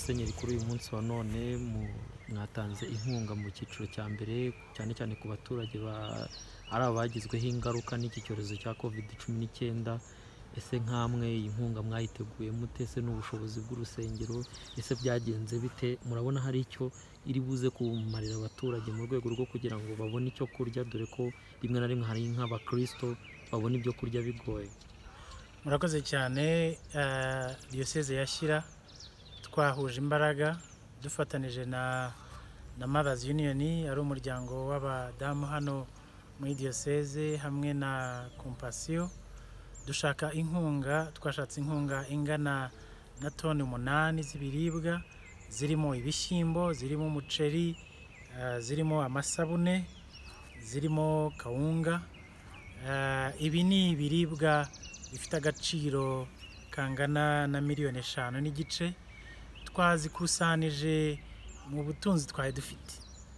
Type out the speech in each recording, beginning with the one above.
Musenyeri kuri uyu munsi wa none mwatanze inkunga mu cyiciro cya mbere cyane cyane ku baturage ari abagizweho ingaruka n'iki cyorezo cya COVID-19. Ese nkamwe iyi nkunga mwayiteguye mute? Ese n'ubushobozi bw'urusengero ese byagenze bite? Murabona hari icyo iri buze kumarira abaturage mu rwego rwo kugira ngo babone icyo kurya, dore ko rimwe na rimwe hari nk'abakristo babona ibyo kurya bigoye? Murakoze cyane. Diyoseze ya Shyira twahuje imbaraga dufatanije na Mothers Union, ari umuryango w'abadamu hano muri diyoseze, hamwe na Compassion. Dushaka inkunga, twashatse inkunga ingana na toni 8 z'ibiribwa, zirimo ibishyimbo, zirimo umuceri, zirimo amasabune, zirimo kawunga. Ibi ni ibiribwa bifite agaciro kangana na miliyoni 5 n'igice. Twazikusanije mu butunzi twari dufite.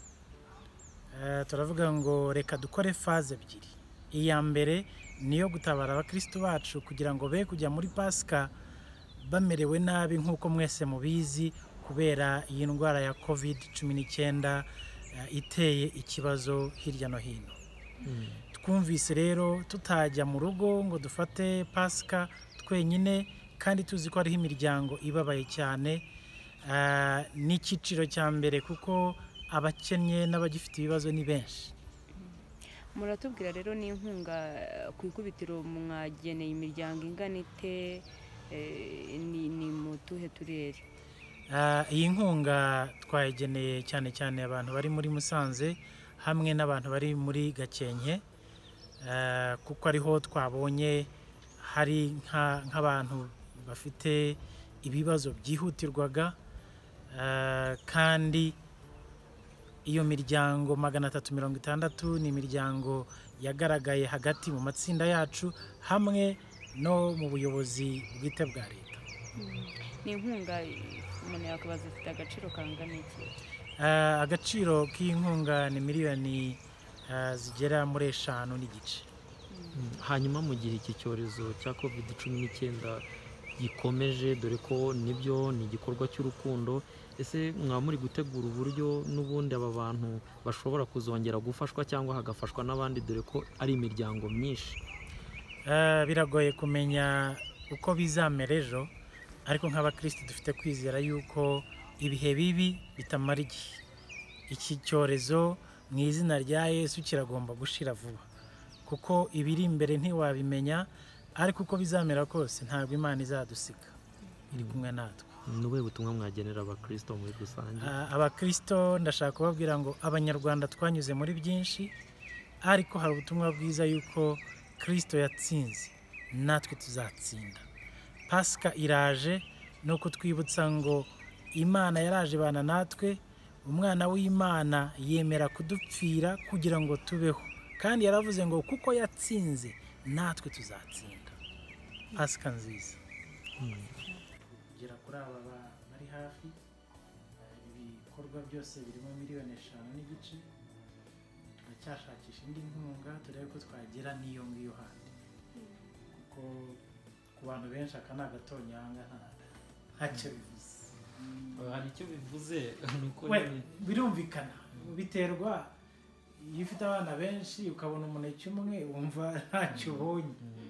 Turavuga ngo reka dukore faze ebyiri. Iya mbere niyo gutabara abakristo bacu kugira ngo be kujya muri Pasika bamerewe nabi nk'uko mwese mubizi, kubera iyi ndwara ya COVID-19 iteye ikibazo hirya no hino. Twumvise rero tutajya mu rugo ngo dufate Pasika twenyine, kandi tuzi ko hariho imiryango ibabaye cyane. N'icyiciro cya mbere kuko abakennye n'abagifite ibibazo ni benshi. Muratubwira rero n'inkunga ku ikubitiro mwageneye imiryango ingana ite, ni mu tuhe turere? Iyi nkunga twayigeneye cyane cyane abantu bari muri Musanze hamwe n'abantu bari muri Gakenke, kuko ariho twabonye hari nk'abantu bafite ibibazo byihutirwaga, kandi iyo miryango 360 ni imiryango yagaragaye hagati mu matsinda yacu hamwe no mu buyobozi bwite bwa leta. Ni inkunga umuntu yakabaza ifite agaciro kangana iki? Agaciro k'inkunga ni miliyoni zigera muri 5 n'igice. Hanyuma mu gihe iki cyorezo cya COVID-19 gikomeje, dore ko nibyo ni igikorwa cy'urukundo, ese mwaba muri gutegura uburyo n'ubundi aba bantu bashobora kuzongera gufashwa cyangwa hagafashwa n'abandi, dore ko ari imiryango myinshi? Biragoye kumenya uko bizamera ejo, ariko nk'abakristo dufite kwizera yuko ibihe bibi bitamara igihe. Iki cyorezo mu izina rya Yesu kiragomba gushira vuba, kuko ibiri imbere ntiwabimenya, ariko uko bizamera kose ntabwo Imana izadusiga, iri kumwe natwe. N'ubuhe butumwa mwagenera abakristo muri rusange? Abakristo ndashaka kubabwira ngo abanyarwanda twanyuze muri byinshi, ariko hari ubutumwa bwiza yuko Kristo yatsinze, natwe tuzatsinda. Pasika iraje, nuko twibutsa ngo Imana yaraje bana natwe, umwana w'Imana yemera kudupfira kugira ngo tubeho, kandi yaravuze ngo kuko yatsinze natwe tuzatsinda. Pasika nziza. Kugera kuri aba bari hafi, ibikorwa byose birimo miliyoni 5 n'igice. Turacyashakisha indi nkunga turebe ko twagera n'iyo ngiyo handi, kuko ku bantu benshi aka ni agatonyanga ntacyo bivuze. Hari icyo bivuze nuko birumvikana, biterwa iyo ufite abana benshi ukabona umuneke umwe wumva ntacyo ubonye.